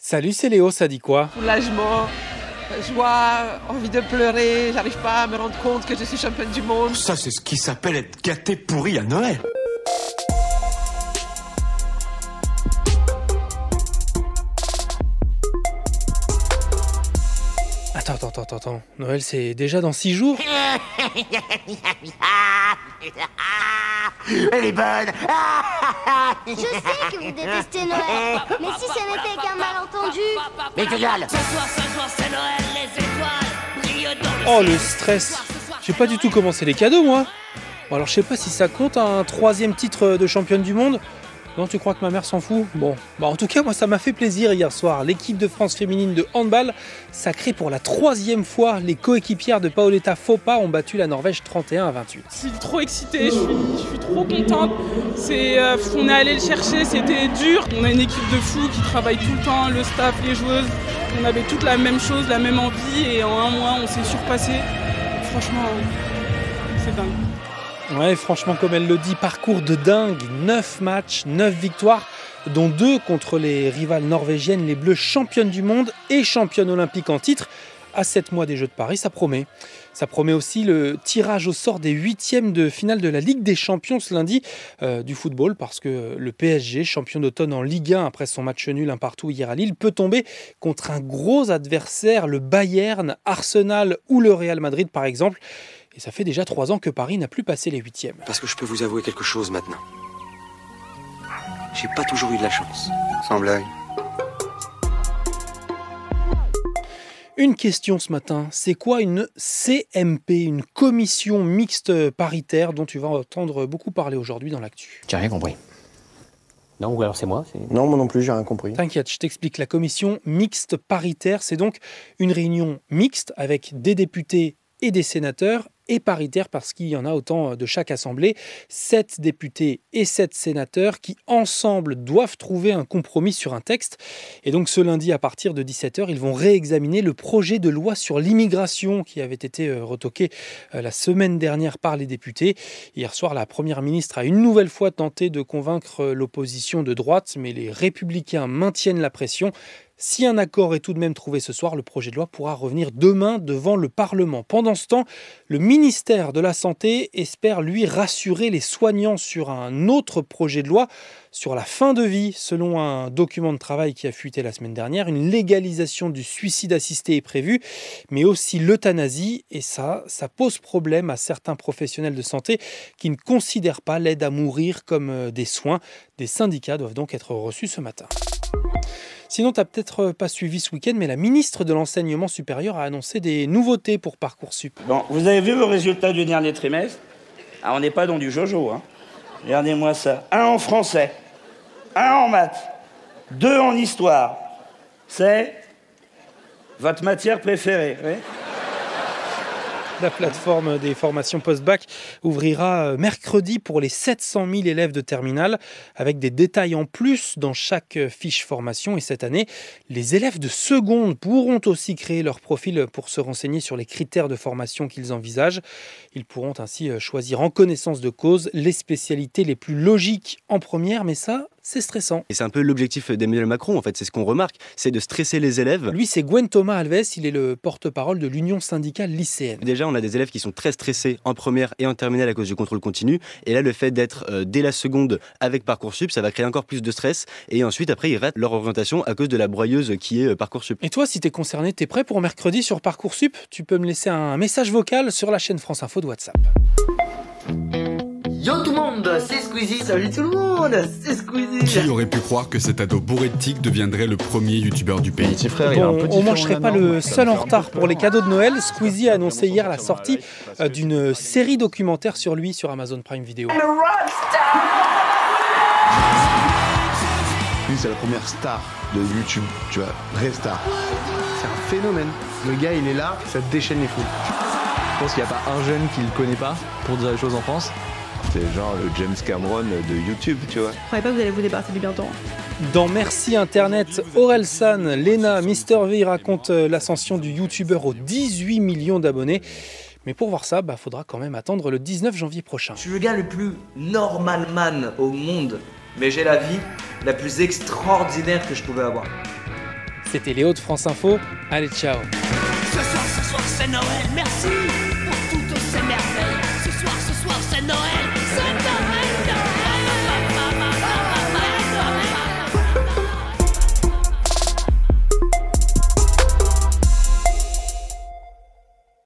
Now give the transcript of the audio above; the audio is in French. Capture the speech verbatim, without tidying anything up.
Salut, c'est Léo, ça dit quoi? Soulagement, joie, envie de pleurer, j'arrive pas à me rendre compte que je suis championne du monde. Ça, c'est ce qui s'appelle être gâté pourri à Noël. Attends, attends, attends, attends. Noël, c'est déjà dans six jours? Elle est bonne. Je sais que vous détestez Noël, mais si ce n'était qu'un malentendu... Mais que dalle. Ce soir, ce soir, c'est Noël, les étoiles brillent dans le Oh, ciel. le stress. J'ai pas du tout commencé les cadeaux, moi. Bon, alors, je sais pas si ça compte, un troisième titre de championne du monde. Non, tu crois que ma mère s'en fout? Bon, bah en tout cas, moi, ça m'a fait plaisir hier soir. L'équipe de France féminine de handball sacrée pour la troisième fois. Les coéquipières de Paoletta Fopa ont battu la Norvège trente et un à vingt-huit. Je suis trop excitée, je suis, je suis trop contente. C'est, euh, on est allé le chercher, c'était dur. On a une équipe de fous qui travaille tout le temps, le staff, les joueuses. On avait toute la même chose, la même envie et en un mois, on s'est surpassé. Franchement, c'est dingue. Ouais, franchement, comme elle le dit, parcours de dingue. neuf matchs, neuf victoires, dont deux contre les rivales norvégiennes, les Bleus championnes du monde et championnes olympiques en titre. À sept mois des Jeux de Paris, ça promet. Ça promet aussi le tirage au sort des huitièmes de finale de la Ligue des Champions ce lundi euh, du football, parce que le P S G, champion d'automne en Ligue un après son match nul un partout hier à Lille, peut tomber contre un gros adversaire, le Bayern, Arsenal ou le Real Madrid par exemple. Et ça fait déjà trois ans que Paris n'a plus passé les huitièmes. Parce que je peux vous avouer quelque chose maintenant. J'ai pas toujours eu de la chance. Sans blague. Une question ce matin, c'est quoi une C M P, une commission mixte paritaire dont tu vas entendre beaucoup parler aujourd'hui dans l'actu? J'ai rien compris. Non, ou alors c'est moi c'est... Non, moi non plus, j'ai rien compris. T'inquiète, je t'explique. La commission mixte paritaire, c'est donc une réunion mixte avec des députés et des sénateurs, et paritaire parce qu'il y en a autant de chaque assemblée, sept députés et sept sénateurs qui ensemble doivent trouver un compromis sur un texte. Et donc ce lundi à partir de dix-sept heures, ils vont réexaminer le projet de loi sur l'immigration qui avait été retoqué la semaine dernière par les députés. Hier soir, la première ministre a une nouvelle fois tenté de convaincre l'opposition de droite, mais les républicains maintiennent la pression. Si un accord est tout de même trouvé ce soir, le projet de loi pourra revenir demain devant le Parlement. Pendant ce temps, le ministère de la Santé espère, lui, rassurer les soignants sur un autre projet de loi sur la fin de vie. Selon un document de travail qui a fuité la semaine dernière, une légalisation du suicide assisté est prévue, mais aussi l'euthanasie. Et ça, ça pose problème à certains professionnels de santé qui ne considèrent pas l'aide à mourir comme des soins. Des syndicats doivent donc être reçus ce matin. Sinon, tu n'as peut-être pas suivi ce week-end, mais la ministre de l'Enseignement supérieur a annoncé des nouveautés pour Parcoursup. Bon, vous avez vu vos résultats du dernier trimestre? Ah, on n'est pas dans du jojo, hein. Regardez-moi ça. Un en français, un en maths, deux en histoire. C'est votre matière préférée, oui? La plateforme des formations post-bac ouvrira mercredi pour les sept cent mille élèves de terminale, avec des détails en plus dans chaque fiche formation. Et cette année, les élèves de seconde pourront aussi créer leur profil pour se renseigner sur les critères de formation qu'ils envisagent. Ils pourront ainsi choisir en connaissance de cause les spécialités les plus logiques en première, mais ça, c'est stressant. Et c'est un peu l'objectif d'Emmanuel Macron, en fait, c'est ce qu'on remarque, c'est de stresser les élèves. Lui, c'est Gwen Thomas Alves, il est le porte-parole de l'Union syndicale lycéenne. Déjà, on a des élèves qui sont très stressés en première et en terminale à cause du contrôle continu. Et là, le fait d'être euh, dès la seconde avec Parcoursup, ça va créer encore plus de stress. Et ensuite, après, ils ratent leur orientation à cause de la broyeuse qui est euh, Parcoursup. Et toi, si t'es concerné, t'es prêt pour mercredi sur Parcoursup? Tu peux me laisser un message vocal sur la chaîne France Info de WhatsApp. Yo tout le monde, c'est Squeezie. Salut tout le monde, c'est Squeezie. Qui aurait pu croire que cet ado bourré de tics deviendrait le premier youtubeur du pays? Petit frère, bon, il est un peu au moins, je serai pas le seul en retard pour les cadeaux de Noël. Squeezie a annoncé hier la sortie d'une série documentaire sur lui sur Amazon Prime Video. Le rockstar. Lui, c'est la première star de YouTube, tu vois, vraie star. C'est un phénomène. Le gars, il est là, ça déchaîne les foules. Je pense qu'il n'y a pas un jeune qui le connaît pas pour dire les choses en France. C'est genre le James Cameron de YouTube, tu vois. Je croyais pas que vous allez vous débarrasser du bientôt. Dans Merci Internet, Orelsan, Lena, Mister V racontent l'ascension du youtubeur aux dix-huit millions d'abonnés. Mais pour voir ça, il bah, faudra quand même attendre le dix-neuf janvier prochain. Je suis le gars le plus normal man au monde, mais j'ai la vie la plus extraordinaire que je pouvais avoir. C'était Léo de France Info. Allez, ciao. Ce soir, ce soir, c'est Noël. Merci pour toutes ces merveilles. Ce soir, ce soir, c'est Noël.